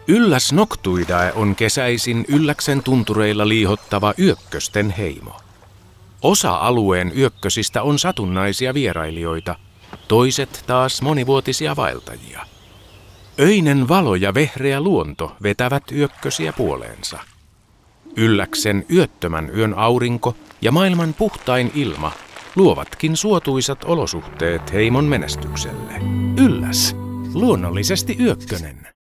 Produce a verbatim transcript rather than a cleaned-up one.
Ylläs noctuidae on kesäisin Ylläksen tuntureilla liihottava yökkösten heimo. Osa alueen yökkösistä on satunnaisia vierailijoita, toiset taas monivuotisia vaeltajia. Öinen valo ja vehreä luonto vetävät yökkösiä puoleensa. Ylläksen yöttömän yön aurinko ja maailman puhtain ilma luovatkin suotuisat olosuhteet heimon menestykselle. Ylläs, luonnollisesti yökkönen.